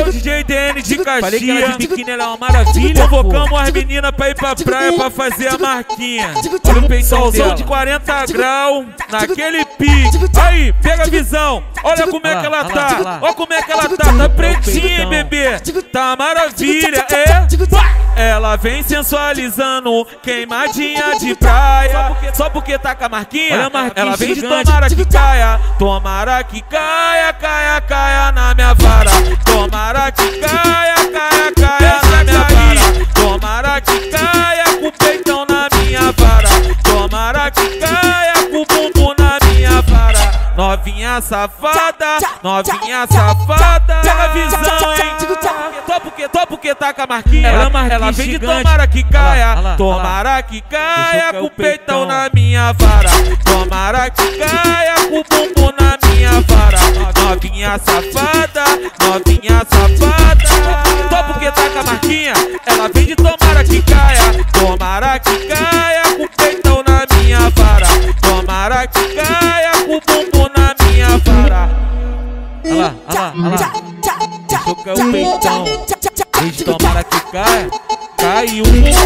o DJ DN de Caxias. De biquíni ela é uma maravilha. Convocamos as meninas pra ir pra praia pra fazer a marquinha. Olha o peitão Solzão dela. de 40 graus, naquele pique. Aí, pega a visão. Olha como é que ela tá. Olha como é que ela tá. Tá pretinha, hein, bebê. Tá maravilha, é? Ela vem sensualizando, queimadinha de praia. Só porque tá com a marquinha, ela vem de tomara que caia. Tomara que caia, caia, caia na minha vara. Tomara que caia, caia, caia na minha vara. Tomara que caia com o peitão na minha vara. Tomara que caia com o bumbum na minha vara. Novinha safada, novinha safada. Pega a visão, hein? Só porque tá com a marquinha, ela vem de tomara que caia. Tomara que caia com o peitão na minha vara. Tomara que caia com o bumbum na minha vara. Novinha safada, novinha safada. Só porque tá com a marquinha, ela vem de tomara que caia. Tomara que caia com o peitão na minha vara. Tomara que caia com o bumbum na minha vara. Olha lá, olha lá, olha lá. Deixou cair o peitão. Vem de tomara que caia. Caiu.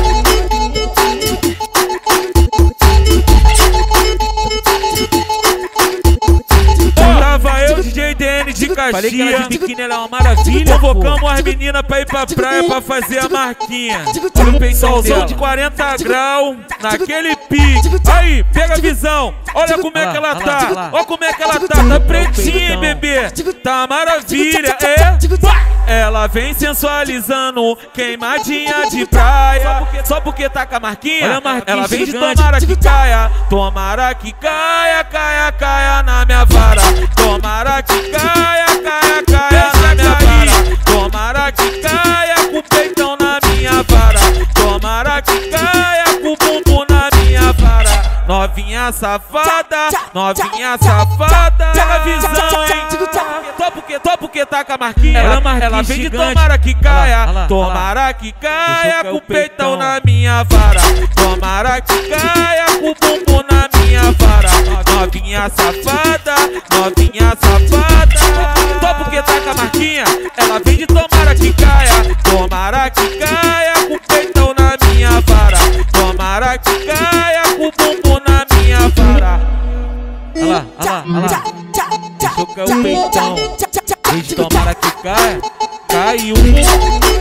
Tava eu, DJ DN de Falei que ela Caxias. de biquíni ela é uma maravilha. Convocamos as meninas pra ir pra praia pra fazer a marquinha. Olha o peitão Solzão dela. de 40 graus, naquele pique. Aí, pega a visão. Olha como é que ela tá. Olha como é que ela tá. Tá pretinha, hein, bebê. Tá maravilha, é? Ela vem sensualizando, queimadinha de praia. Só porque tá com a marquinha, ela vem de tomara que caia. Tomara que caia, caia, caia na minha vara. Tomara que caia, caia, caia na minha vara. Tomara que caia com o peitão na minha vara. Tomara que caia com o bumbum na minha vara. Novinha safada, novinha safada. Pega a visão, hein? Só porque tá com a marquinha, ela vem de tomara que caia. Tomara que caia com o peitão na minha vara. Tomara que caia com o bumbum na minha vara. Novinha safada, novinha safada. Só porque tá com a marquinha, ela vem de tomara que caia. Tomara que caia com o peitão na minha vara. Tomara que caia com o bumbum na minha vara. Olha lá, olha lá, olha lá. Deixou cair o peitão. Vem de tomara que caia. Caiu.